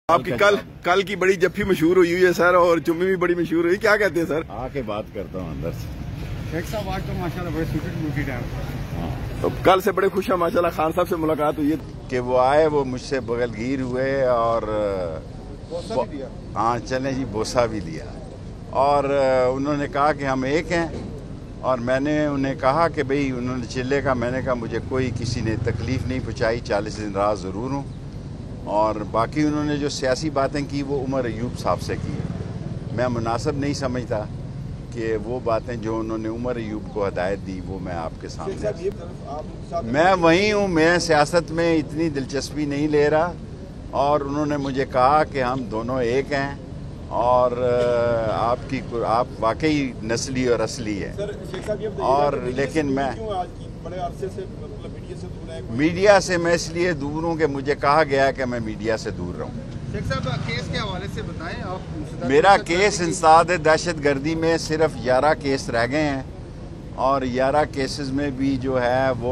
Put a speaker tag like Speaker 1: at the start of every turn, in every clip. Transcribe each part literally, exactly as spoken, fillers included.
Speaker 1: आपकी कल कल की बड़ी जफ्फी मशहूर हुई हुई है सर, और जुम्मे भी बड़ी मशहूर हुई, क्या कहते हैं सर?
Speaker 2: आके बात करता हूँ अंदर से।
Speaker 3: शेख साहब आज तो माशाल्लाह बड़े सूटेड बूटेड हैं।
Speaker 1: तो कल से बड़े खुश हैं माशाल्लाह, खान साहब से मुलाकात हुई है
Speaker 2: कि वो आए, वो मुझसे बगलगीर हुए और
Speaker 3: बोसा भी दिया।
Speaker 2: हाँ चलें जी, बोसा भी दिया और उन्होंने कहा कि हम एक हैं। और मैंने उन्हें कहा कि भाई, उन्होंने चिल्ले का, मैंने कहा मुझे कोई किसी ने तकलीफ़ नहीं पहुँचाई, चालीस दिन रात ज़रूर हूँ। और बाकी उन्होंने जो सियासी बातें की वो उमर अयूब साहब से की है। मैं मुनासिब नहीं समझता कि वो बातें जो उन्होंने उमर अयूब को हदायत दी वो मैं आपके सामने। मैं वही हूँ, मैं सियासत में इतनी दिलचस्पी नहीं ले रहा। और उन्होंने मुझे कहा कि हम दोनों एक हैं और आपकी आप वाकई नस्ली और असली है। और लेकिन मैं
Speaker 3: बड़े अरसे से मतलब मीडिया से दूर है।
Speaker 2: मीडिया से मैं इसलिए दूर हूँ कि मुझे कहा गया कि मैं मीडिया से दूर रहूँ।
Speaker 3: शेख साहब केस के हवाले से बताएं आप।
Speaker 2: मेरा केस इंसदाद दहशत गर्दी में सिर्फ ग्यारह केस रह गए हैं और ग्यारह केसेस में भी जो है वो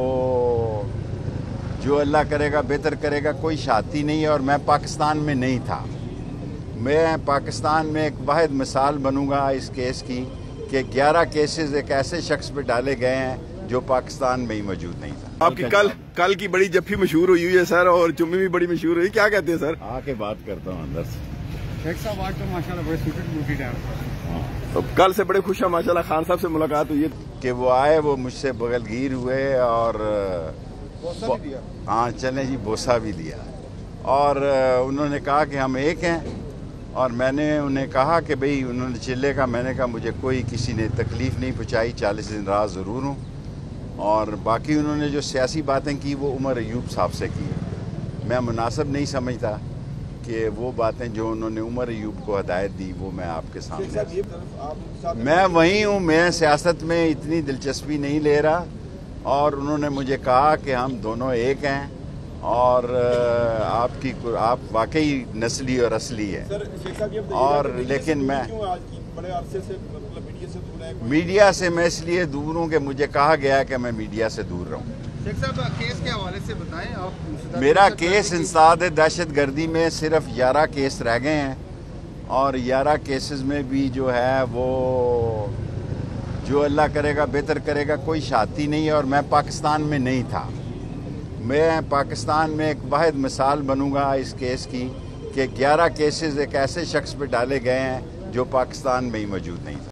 Speaker 2: जो अल्लाह करेगा बेहतर करेगा, कोई शाती नहीं है। और मैं पाकिस्तान में नहीं था, मैं पाकिस्तान में एक वाहिद मिसाल बनूंगा इस केस की कि ग्यारह केसेस एक ऐसे शख्स पे डाले गए हैं जो पाकिस्तान में ही मौजूद नहीं था।
Speaker 1: आपकी कल कल की बड़ी जफ्फी मशहूर हुई हुई है सर, और जुम्मे भी बड़ी मशहूर हुई, क्या कहते हैं सर?
Speaker 2: आके बात करता हूँ अंदर से।
Speaker 3: शेख साहब आज तो माशाल्लाह बड़े सूटेड बूटेड हैं।
Speaker 1: तो कल से बड़े खुश हैं माशाल्लाह, खान साहब से मुलाकात हुई है
Speaker 2: कि वो आए, वो मुझसे बगलगीर हुए और
Speaker 3: बोसा भी दिया।
Speaker 2: हाँ चलें जी, बोसा भी दिया और उन्होंने कहा कि हम एक हैं। और मैंने उन्हें कहा कि भाई, उन्होंने चिल्ले का, मैंने कहा मुझे कोई किसी ने तकलीफ़ नहीं पहुँचाई, चालीस दिन रात ज़रूर हूँ। और बाकी उन्होंने जो सियासी बातें की वो उमर अयूब साहब से की है। मैं मुनासिब नहीं समझता कि वो बातें जो उन्होंने उमर अयूब को हदायत दी वो मैं आपके सामने। मैं वही हूँ, मैं सियासत में इतनी दिलचस्पी नहीं ले रहा। और उन्होंने मुझे कहा कि हम दोनों एक हैं और आपकी आप वाकई नस्ली और असली है। और लेकिन मैं
Speaker 3: बड़े अरसे से मतलब मीडिया से दूर है।
Speaker 2: मीडिया से मैं इसलिए दूर हूँ कि मुझे कहा गया कि मैं मीडिया से दूर रहूँ।
Speaker 3: शेख साहब केस के हवाले से बताएं आप।
Speaker 2: मेरा केस इंसदाद दहशत गर्दी में सिर्फ ग्यारह केस रह गए हैं और ग्यारह केसेस में भी जो है वो जो अल्लाह करेगा बेहतर करेगा, कोई शाती नहीं है। और मैं पाकिस्तान में नहीं था, मैं पाकिस्तान में एक वाहिद मिसाल बनूंगा इस केस की कि ग्यारह केसेस एक ऐसे शख्स पे डाले गए हैं जो पाकिस्तान में ही मौजूद नहीं था।